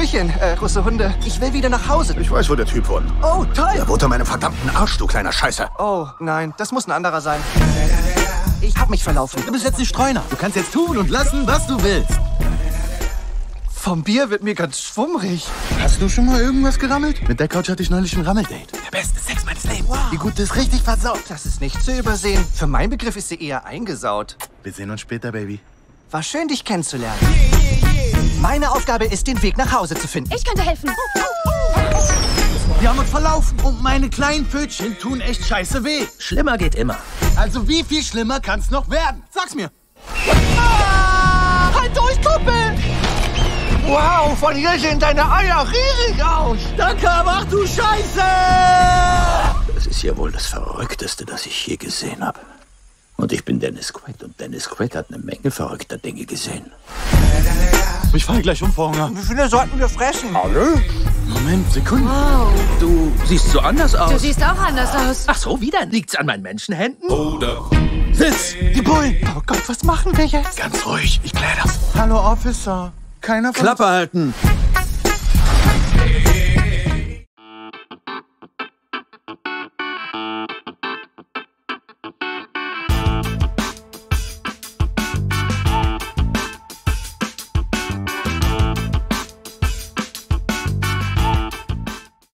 Hallöchen, große Hunde. Ich will wieder nach Hause. Ich weiß, wo der Typ wohnt. Oh, toll. Er wohnt an meinem verdammten Arsch, du kleiner Scheißer. Oh, nein, das muss ein anderer sein. Ich hab mich verlaufen. Du bist jetzt ein Streuner. Du kannst jetzt tun und lassen, was du willst. Vom Bier wird mir ganz schwummrig. Hast du schon mal irgendwas gerammelt? Mit der Couch hatte ich neulich ein Rammeldate. Der beste Sex meines Lebens. Wow. Die Gute ist richtig versaut. Das ist nicht zu übersehen. Für meinen Begriff ist sie eher eingesaut. Wir sehen uns später, Baby. War schön, dich kennenzulernen. Meine Aufgabe ist, den Weg nach Hause zu finden. Ich könnte helfen. Wir haben uns verlaufen. Und meine kleinen Pfötchen tun echt scheiße weh. Schlimmer geht immer. Also wie viel schlimmer kann's noch werden? Sag's mir. Halt durch, Kumpel! Wow, von hier sehen deine Eier riesig aus. Danke, aber ach du Scheiße! Das ist ja wohl das Verrückteste, das ich je gesehen habe. Und ich bin Dennis Quaid und Dennis Quaid hat eine Menge verrückter Dinge gesehen. Ich falle gleich um vor Hunger. Wie viele sollten wir fressen? Alle? Moment, Sekunde. Wow. Du siehst so anders aus. Du siehst auch anders aus. Ach so, wie denn? Liegt's an meinen Menschenhänden? Sitz! Die Bullen! Oh Gott, was machen wir jetzt? Ganz ruhig, ich klär das. Hallo, Officer. Keiner von... Klappe halten!